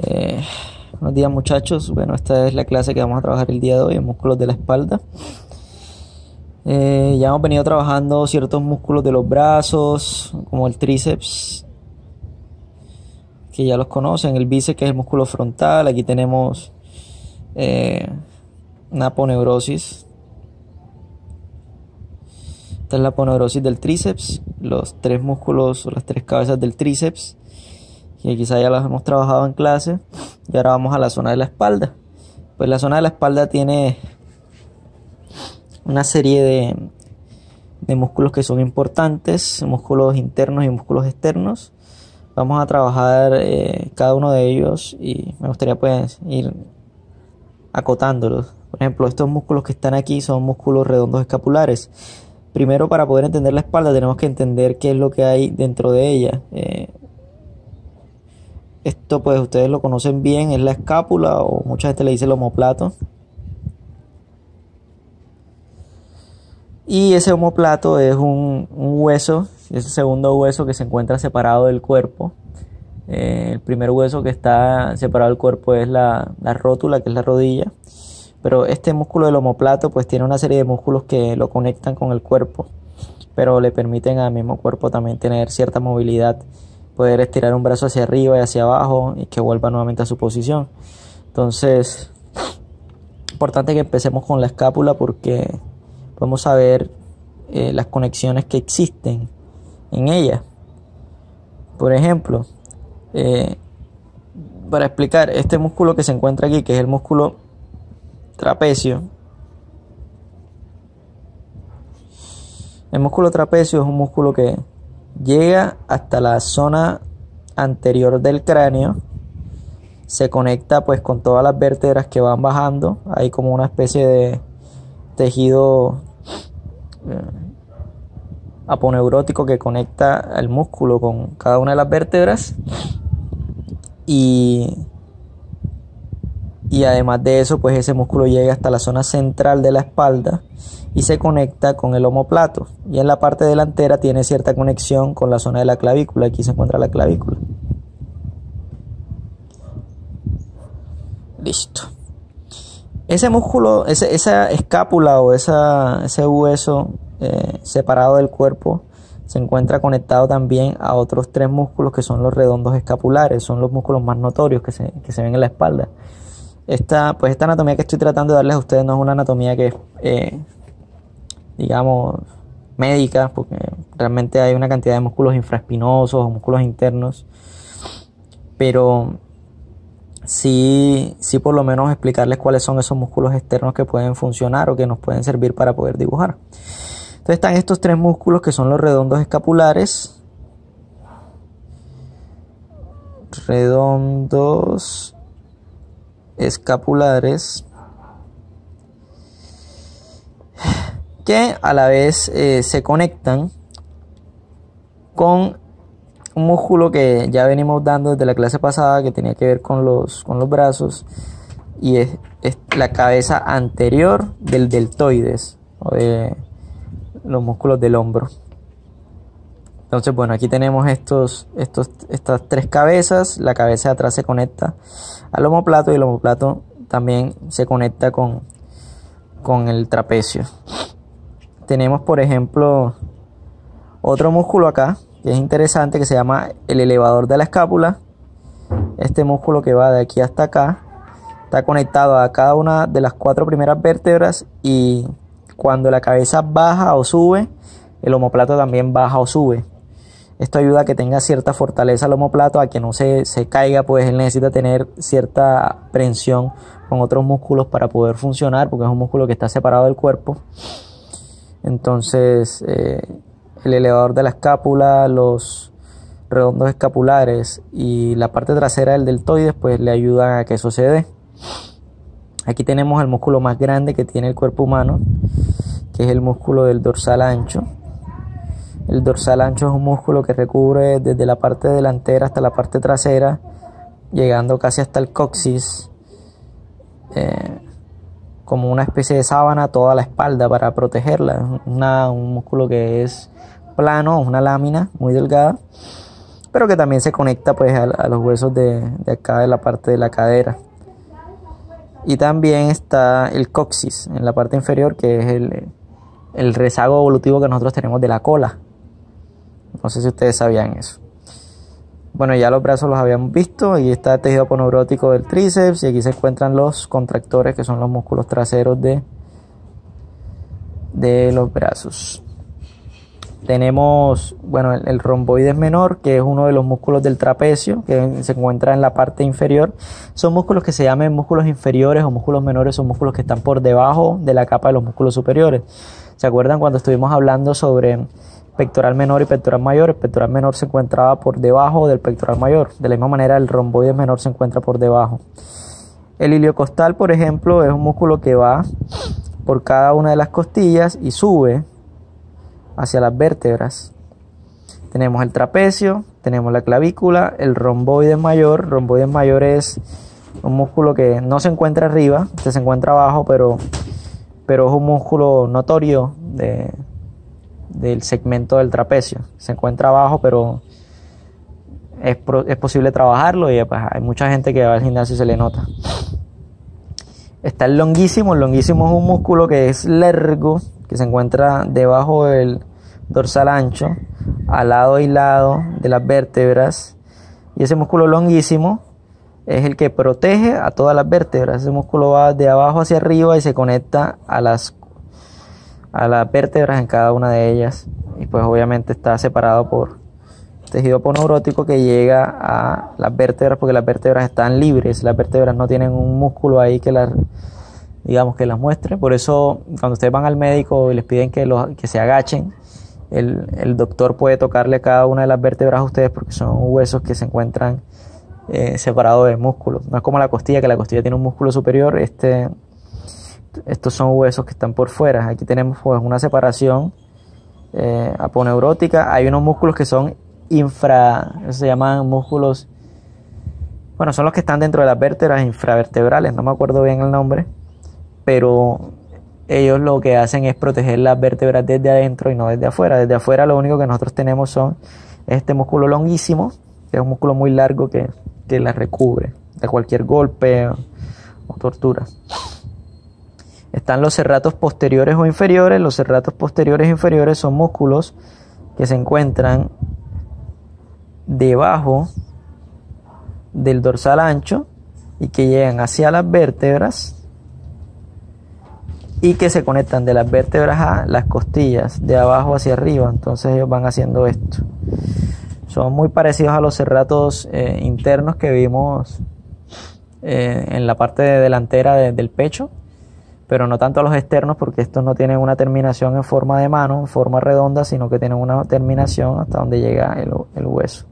Eh, Buenos días, muchachos. Bueno, esta es la clase que vamos a trabajar el día de hoy, músculos de la espalda. Ya hemos venido trabajando ciertos músculos de los brazos, como el tríceps, que ya los conocen, el bíceps, que es el músculo frontal. Aquí tenemos una aponeurosis. Esta es la aponeurosis del tríceps, los tres músculos o las tres cabezas del tríceps, que quizá ya las hemos trabajado en clase. Y ahora vamos a la zona de la espalda. Pues la zona de la espalda tiene una serie de músculos que son importantes, músculos internos y músculos externos. Vamos a trabajar cada uno de ellos y me gustaría pues ir acotándolos. Por ejemplo, estos músculos que están aquí son músculos redondos escapulares. Primero, para poder entender la espalda tenemos que entender qué es lo que hay dentro de ella. Esto pues ustedes lo conocen bien, es la escápula, o mucha gente le dice el omóplato. Y ese omóplato es un hueso, es el segundo hueso que se encuentra separado del cuerpo. El primer hueso que está separado del cuerpo es la rótula, que es la rodilla. Pero este músculo del omóplato pues tiene una serie de músculos que lo conectan con el cuerpo, pero le permiten al mismo cuerpo también tener cierta movilidad, poder estirar un brazo hacia arriba y hacia abajo y que vuelva nuevamente a su posición. Entonces, importante que empecemos con la escápula porque podemos saber las conexiones que existen en ella. Por ejemplo, para explicar este músculo que se encuentra aquí, que es el músculo trapecio. El músculo trapecio es un músculo que llega hasta la zona anterior del cráneo, se conecta pues con todas las vértebras que van bajando. Hay como una especie de tejido aponeurótico que conecta al músculo con cada una de las vértebras, y además de eso pues ese músculo llega hasta la zona central de la espalda y se conecta con el omóplato, y en la parte delantera tiene cierta conexión con la zona de la clavícula. Aquí se encuentra la clavícula. Listo. Ese músculo, esa escápula o ese hueso separado del cuerpo se encuentra conectado también a otros tres músculos que son los redondos escapulares. Son los músculos más notorios que se ven en la espalda. Esta anatomía que estoy tratando de darles a ustedes no es una anatomía que es, digamos, médica, porque realmente hay una cantidad de músculos infraespinosos o músculos internos, pero sí por lo menos explicarles cuáles son esos músculos externos que pueden funcionar o que nos pueden servir para poder dibujar. Entonces están estos tres músculos que son los redondos escapulares. Redondos escapulares, que a la vez se conectan con un músculo que ya venimos dando desde la clase pasada, que tenía que ver con los brazos, y es la cabeza anterior del deltoides, o de los músculos del hombro. Entonces, bueno, aquí tenemos estas tres cabezas. La cabeza de atrás se conecta al omóplato y el omóplato también se conecta con el trapecio. Tenemos, por ejemplo, otro músculo acá que es interesante, que se llama el elevador de la escápula. Este músculo que va de aquí hasta acá está conectado a cada una de las cuatro primeras vértebras, y cuando la cabeza baja o sube, el omóplato también baja o sube. Esto ayuda a que tenga cierta fortaleza el omóplato, a que no se caiga, pues él necesita tener cierta prensión con otros músculos para poder funcionar, porque es un músculo que está separado del cuerpo. Entonces, el elevador de la escápula, los redondos escapulares y la parte trasera del deltoides, pues le ayudan a que eso se dé. Aquí tenemos el músculo más grande que tiene el cuerpo humano, que es el músculo del dorsal ancho. El dorsal ancho es un músculo que recubre desde la parte delantera hasta la parte trasera, llegando casi hasta el coxis, como una especie de sábana toda la espalda para protegerla. Un músculo que es plano, una lámina muy delgada, pero que también se conecta pues a los huesos de acá de la parte de la cadera. Y también está el coxis en la parte inferior, que es el rezago evolutivo que nosotros tenemos de la cola. No sé si ustedes sabían eso. Bueno, ya los brazos los habíamos visto. Aquí está el tejido aponeurótico del tríceps y aquí se encuentran los contractores, que son los músculos traseros de los brazos. Tenemos, bueno, el romboides menor, que es uno de los músculos del trapecio, que se encuentra en la parte inferior. Son músculos que se llaman músculos inferiores o músculos menores, son músculos que están por debajo de la capa de los músculos superiores. ¿Se acuerdan cuando estuvimos hablando sobre pectoral menor y pectoral mayor? El pectoral menor se encontraba por debajo del pectoral mayor. De la misma manera, el romboides menor se encuentra por debajo. El iliocostal, por ejemplo, es un músculo que va por cada una de las costillas y sube hacia las vértebras. Tenemos el trapecio, tenemos la clavícula, el romboides mayor. Romboides mayor es un músculo que no se encuentra arriba, se encuentra abajo, pero es un músculo notorio del segmento del trapecio. Se encuentra abajo, pero es posible trabajarlo y pues, hay mucha gente que va al gimnasio y se le nota. Está el longuísimo. El longuísimo es un músculo que es largo, que se encuentra debajo del dorsal ancho, al lado y lado de las vértebras. Y ese músculo longuísimo es el que protege a todas las vértebras. Ese músculo va de abajo hacia arriba y se conecta a las vértebras en cada una de ellas. Y pues obviamente está separado por tejido aponeurótico que llega a las vértebras, porque las vértebras están libres. Las vértebras no tienen un músculo ahí que las muestre. Por eso cuando ustedes van al médico y les piden que se agachen, el doctor puede tocarle cada una de las vértebras a ustedes, porque son huesos que se encuentran separados del músculo. No es como la costilla, que la costilla tiene un músculo superior. Estos son huesos que están por fuera. Aquí tenemos pues una separación aponeurótica. Hay unos músculos que son se llaman músculos, bueno, son los que están dentro de las vértebras infravertebrales, no me acuerdo bien el nombre, pero ellos lo que hacen es proteger las vértebras desde adentro y no desde afuera. Desde afuera lo único que nosotros tenemos es este músculo longuísimo, que es un músculo muy largo que la recubre de cualquier golpe o tortura. Están los serratos posteriores o inferiores. Los serratos posteriores e inferiores son músculos que se encuentran debajo del dorsal ancho y que llegan hacia las vértebras y que se conectan de las vértebras a las costillas, de abajo hacia arriba. Entonces ellos van haciendo esto. Son muy parecidos a los serratos internos que vimos en la parte delantera del pecho, pero no tanto a los externos, porque estos no tienen una terminación en forma de mano, en forma redonda, sino que tienen una terminación hasta donde llega el hueso.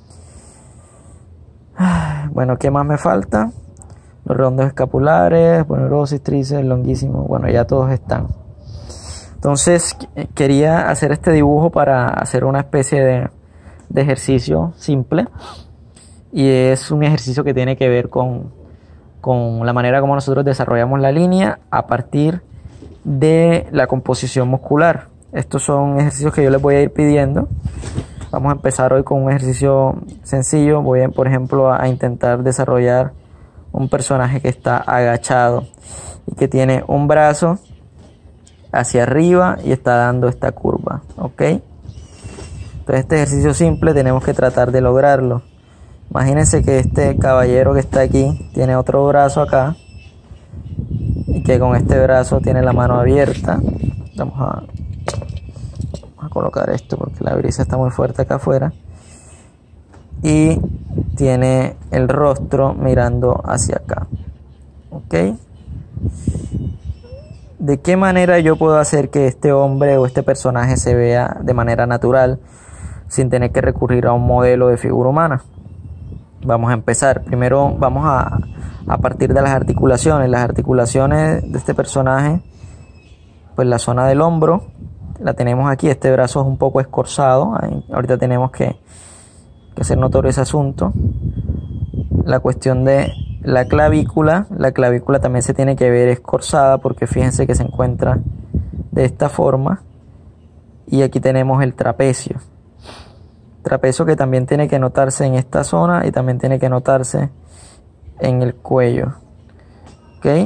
Bueno, ¿qué más me falta? Los redondos escapulares, aponeurosis, tríceps, longuísimo. Bueno, ya todos están. Entonces quería hacer este dibujo para hacer una especie de ejercicio simple, y es un ejercicio que tiene que ver con la manera como nosotros desarrollamos la línea a partir de la composición muscular. Estos son ejercicios que yo les voy a ir pidiendo. Vamos a empezar hoy con un ejercicio sencillo. Voy, por ejemplo, a intentar desarrollar un personaje que está agachado y que tiene un brazo hacia arriba y está dando esta curva, ¿ok? Entonces este ejercicio simple tenemos que tratar de lograrlo. Imagínense que este caballero que está aquí tiene otro brazo acá y que con este brazo tiene la mano abierta. Vamos a colocar esto porque la brisa está muy fuerte acá afuera, y tiene el rostro mirando hacia acá, ¿ok? ¿De qué manera yo puedo hacer que este hombre o este personaje se vea de manera natural sin tener que recurrir a un modelo de figura humana? Vamos a empezar. Primero vamos a partir de las articulaciones. Las articulaciones de este personaje, pues la zona del hombro la tenemos aquí. Este brazo es un poco escorzado. Ahorita tenemos que hacer notorio ese asunto. La cuestión de la clavícula también se tiene que ver escorzada, porque fíjense que se encuentra de esta forma. Y aquí tenemos el trapecio. trapecio que también tiene que notarse en esta zona y también tiene que notarse en el cuello. ¿Ok?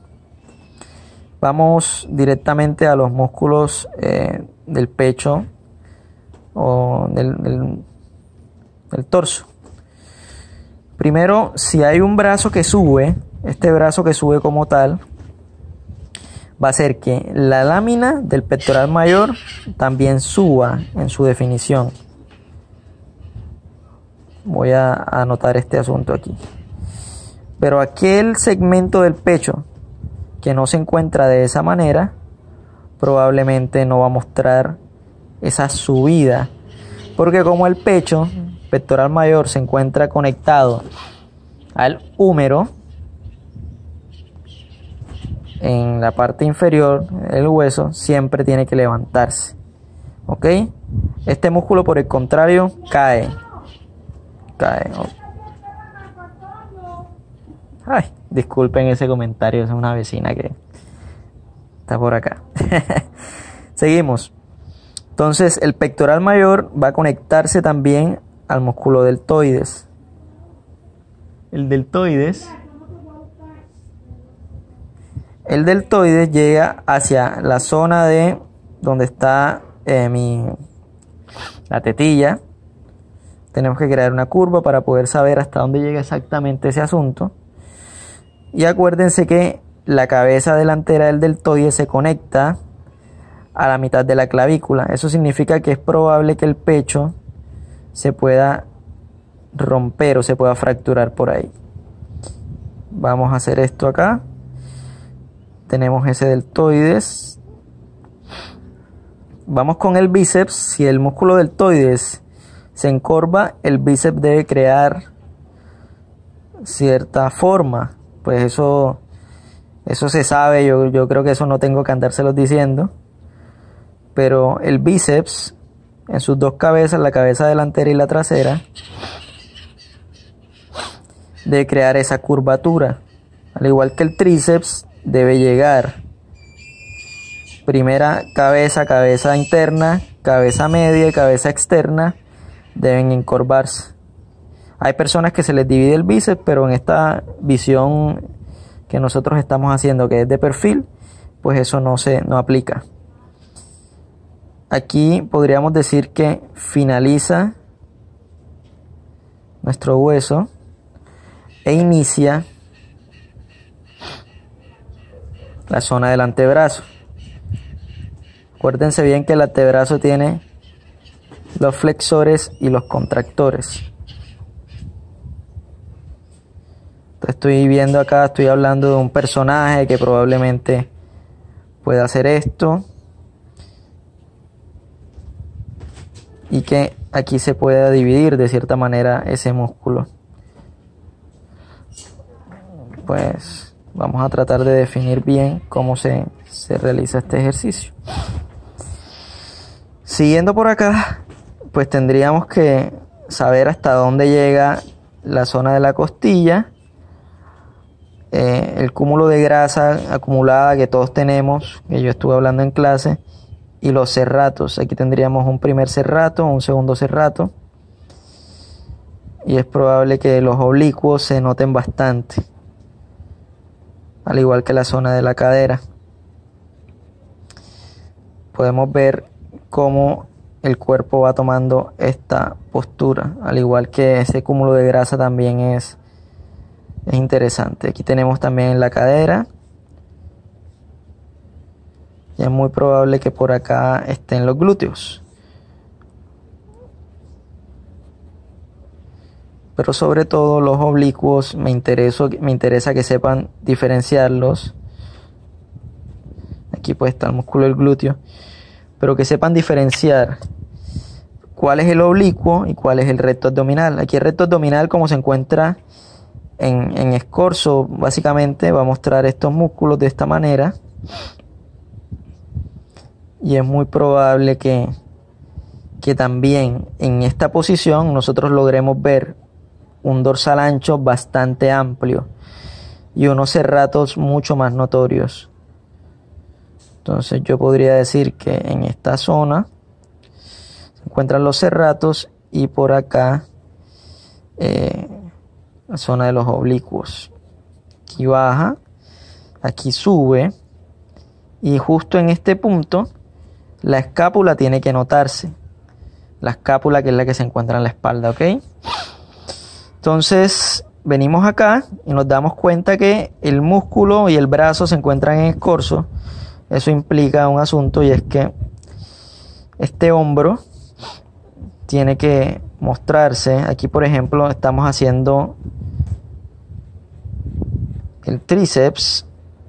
Vamos directamente a los músculos del pecho o del torso. Primero, si hay un brazo que sube, este brazo que sube como tal, va a hacer que la lámina del pectoral mayor también suba en su definición. Voy a anotar este asunto aquí. Pero aquel segmento del pecho que no se encuentra de esa manera, probablemente no va a mostrar esa subida, porque como el pecho pectoral mayor se encuentra conectado al húmero, en la parte inferior el hueso siempre tiene que levantarse. ¿Ok? Este músculo, por el contrario, cae. Ay, disculpen ese comentario, es una vecina que está por acá. Seguimos. Entonces el pectoral mayor va a conectarse también al músculo deltoides. El deltoides llega hacia la zona de donde está la tetilla. Tenemos que crear una curva para poder saber hasta dónde llega exactamente ese asunto. Y acuérdense que la cabeza delantera del deltoide se conecta a la mitad de la clavícula. Eso significa que es probable que el pecho se pueda romper o se pueda fracturar por ahí. Vamos a hacer esto acá. Tenemos ese deltoides. Vamos con el bíceps. Si el músculo deltoides se encorva, el bíceps debe crear cierta forma. Pues eso se sabe. Yo creo que eso no tengo que andárselos diciendo. Pero el bíceps, en sus dos cabezas, la cabeza delantera y la trasera, debe crear esa curvatura. Al igual que el tríceps, debe llegar primera cabeza, cabeza interna, cabeza media y cabeza externa, deben encorvarse. Hay personas que se les divide el bíceps, pero en esta visión que nosotros estamos haciendo, que es de perfil, pues eso no aplica. Aquí podríamos decir que finaliza nuestro hueso e inicia la zona del antebrazo. Acuérdense bien que el antebrazo tiene los flexores y los contractores. Estoy viendo acá, estoy hablando de un personaje que probablemente pueda hacer esto. Y que aquí se pueda dividir de cierta manera ese músculo. Pues vamos a tratar de definir bien cómo se realiza este ejercicio. Siguiendo por acá, pues tendríamos que saber hasta dónde llega la zona de la costilla, el cúmulo de grasa acumulada que todos tenemos, que yo estuve hablando en clase, y los serratos. Aquí tendríamos un primer serrato, un segundo serrato, y es probable que los oblicuos se noten bastante, al igual que la zona de la cadera. Podemos ver cómo el cuerpo va tomando esta postura, al igual que ese cúmulo de grasa también es interesante. Aquí tenemos también la cadera. Y es muy probable que por acá estén los glúteos. Pero sobre todo los oblicuos me interesa que sepan diferenciarlos. Aquí puede estar el músculo del glúteo. Pero que sepan diferenciar cuál es el oblicuo y cuál es el recto abdominal. Aquí el recto abdominal, como se encuentra en escorzo, básicamente va a mostrar estos músculos de esta manera. Y es muy probable que también en esta posición nosotros logremos ver un dorsal ancho bastante amplio y unos serratos mucho más notorios. Entonces yo podría decir que en esta zona se encuentran los serratos y por acá la zona de los oblicuos. Aquí baja, aquí sube, y justo en este punto la escápula tiene que notarse. La escápula, que es la que se encuentra en la espalda, ¿ok? Entonces venimos acá y nos damos cuenta que el músculo y el brazo se encuentran en escorzo. Eso implica un asunto, y es que este hombro tiene que mostrarse. Aquí, por ejemplo, estamos haciendo el tríceps.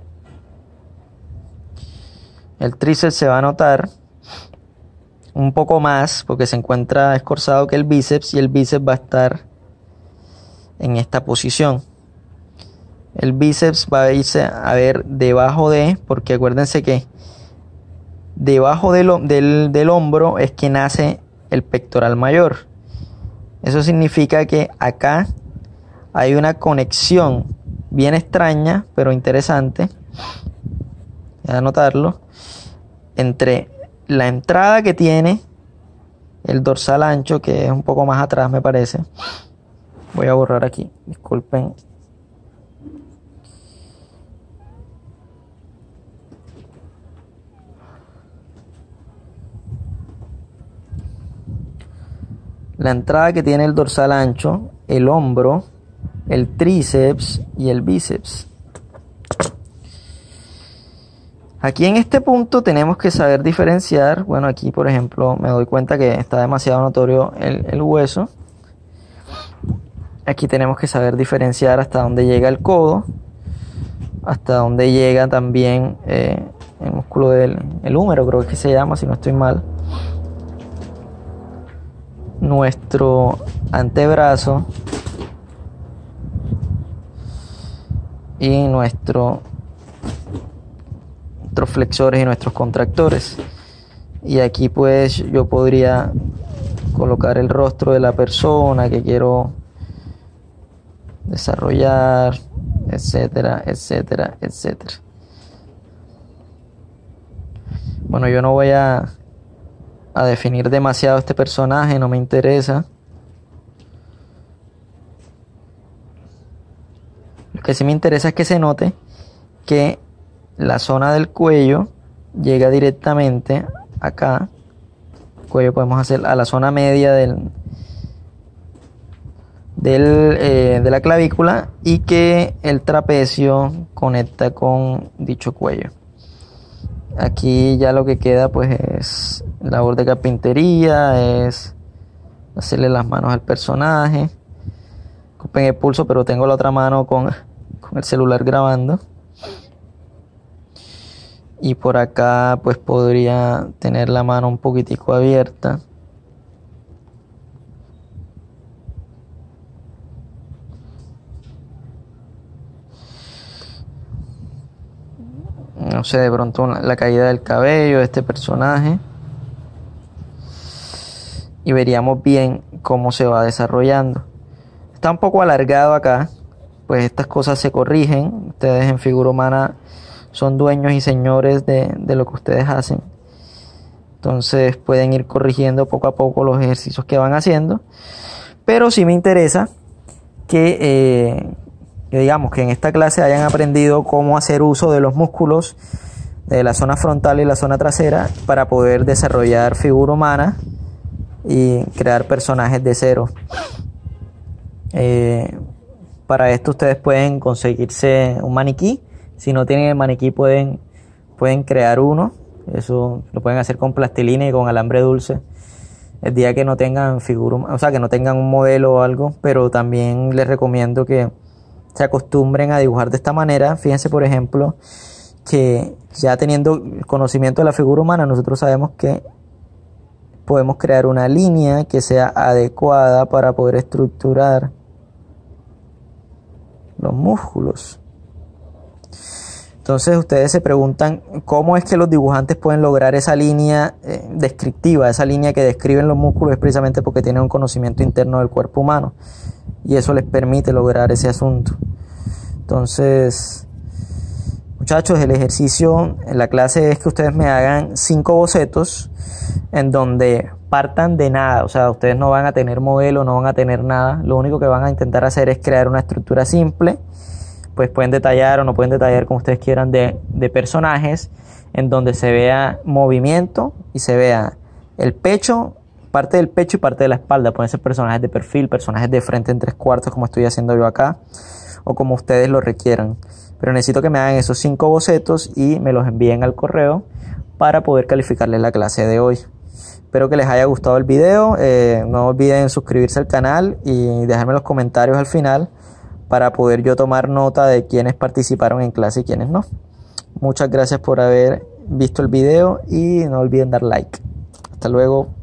El tríceps se va a notar un poco más porque se encuentra escorzado que el bíceps, y el bíceps va a estar en esta posición. El bíceps va a irse a ver debajo de, porque acuérdense que debajo del hombro es que nace el pectoral mayor. Eso significa que acá hay una conexión bien extraña, pero interesante, voy a anotarlo, entre la entrada que tiene el dorsal ancho, que es un poco más atrás, me parece. Voy a borrar aquí, disculpen. La entrada que tiene el dorsal ancho, el hombro, el tríceps y el bíceps. Aquí en este punto tenemos que saber diferenciar. Bueno, aquí por ejemplo me doy cuenta que está demasiado notorio el hueso. Aquí tenemos que saber diferenciar hasta dónde llega el codo, hasta dónde llega también el músculo del húmero, creo que se llama, si no estoy mal. Nuestro antebrazo y nuestros flexores y nuestros contractores. Y aquí pues yo podría colocar el rostro de la persona que quiero desarrollar, etcétera, etcétera, etcétera. Bueno, yo no voy a definir demasiado este personaje, no me interesa. Lo que sí me interesa es que se note que la zona del cuello llega directamente acá. El cuello podemos hacer a la zona media de la clavícula, y que el trapecio conecta con dicho cuello. Aquí ya lo que queda pues es labor de carpintería, es hacerle las manos al personaje. Disculpen el pulso, pero tengo la otra mano con el celular grabando. Y por acá pues podría tener la mano un poquitico abierta. No sé, de pronto la caída del cabello de este personaje. Y veríamos bien cómo se va desarrollando. Está un poco alargado acá, pues estas cosas se corrigen. Ustedes en figura humana son dueños y señores de lo que ustedes hacen. Entonces pueden ir corrigiendo poco a poco los ejercicios que van haciendo. Pero sí me interesa que digamos que en esta clase hayan aprendido cómo hacer uso de los músculos de la zona frontal y la zona trasera para poder desarrollar figura humana y crear personajes de cero. Para esto ustedes pueden conseguirse un maniquí. Si no tienen el maniquí pueden crear uno. Eso lo pueden hacer con plastilina y con alambre dulce. El día que no tengan figura, o sea, que no tengan un modelo o algo, pero también les recomiendo que se acostumbren a dibujar de esta manera. Fíjense, por ejemplo, que ya teniendo el conocimiento de la figura humana, nosotros sabemos que podemos crear una línea que sea adecuada para poder estructurar los músculos. Entonces ustedes se preguntan cómo es que los dibujantes pueden lograr esa línea descriptiva, esa línea que describen los músculos. Es precisamente porque tienen un conocimiento interno del cuerpo humano y eso les permite lograr ese asunto. Entonces, muchachos, el ejercicio en la clase es que ustedes me hagan 5 bocetos en donde partan de nada, o sea, ustedes no van a tener modelo, no van a tener nada, lo único que van a intentar hacer es crear una estructura simple, pues pueden detallar o no pueden detallar como ustedes quieran de personajes, en donde se vea movimiento y se vea el pecho, parte del pecho y parte de la espalda. Pueden ser personajes de perfil, personajes de frente en 3/4 como estoy haciendo yo acá, o como ustedes lo requieran. Pero necesito que me hagan esos 5 bocetos y me los envíen al correo para poder calificarles la clase de hoy. Espero que les haya gustado el video. No olviden suscribirse al canal y dejarme los comentarios al final para poder yo tomar nota de quiénes participaron en clase y quiénes no. Muchas gracias por haber visto el video y no olviden dar like. Hasta luego.